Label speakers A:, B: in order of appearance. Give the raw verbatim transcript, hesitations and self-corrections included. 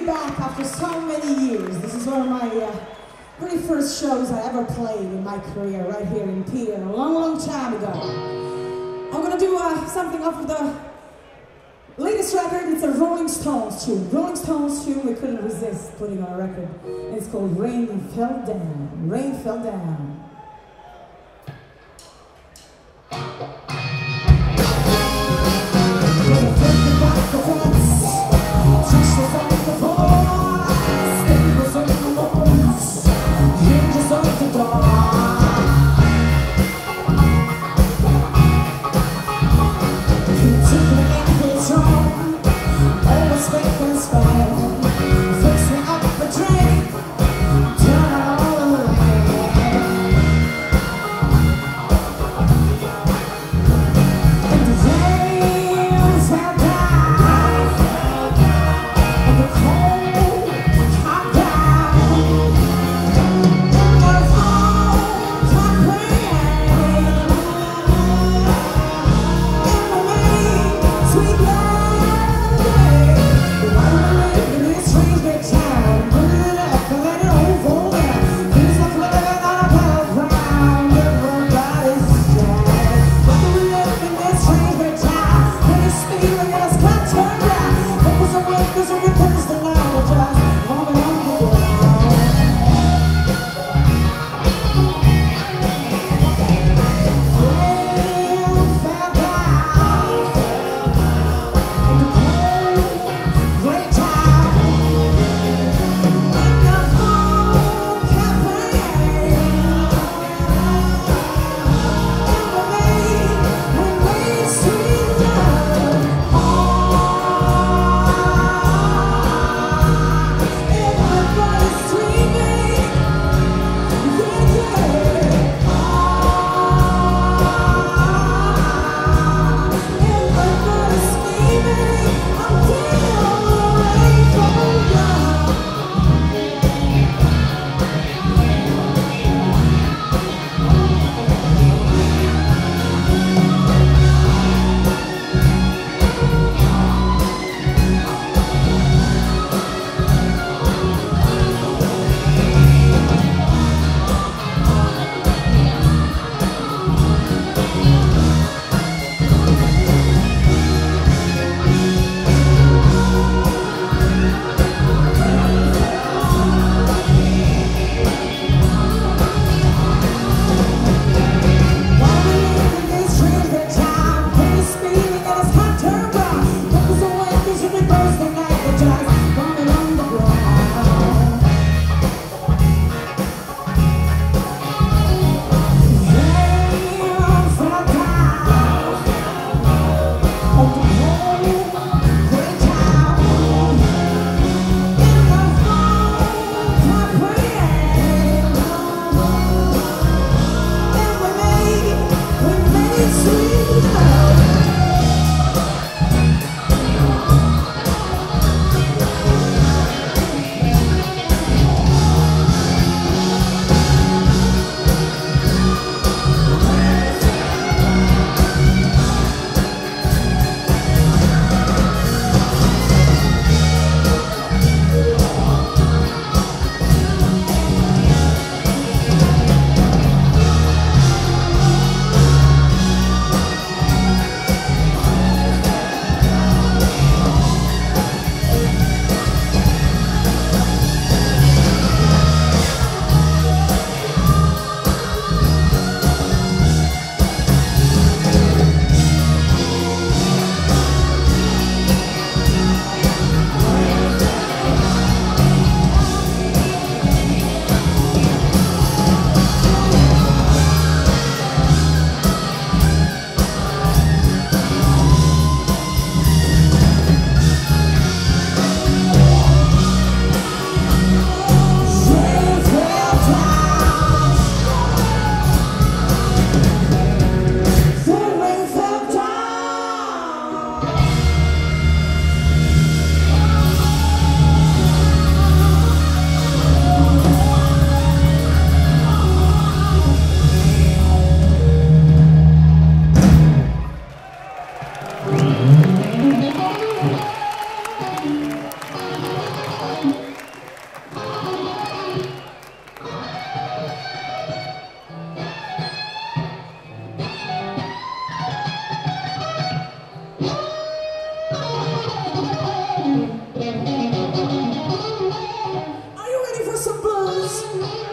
A: back after so many years. This is one of my uh, very first shows I ever played in my career, right here in Peter, a long, long time ago. I'm gonna do uh, something off of the latest record. It's a Rolling Stones tune. Rolling Stones tune we couldn't resist putting on a record. It's called Rain Fell Down. Rain Fell Down.
B: Fix me up a drink, turn all the way.
A: Smothers.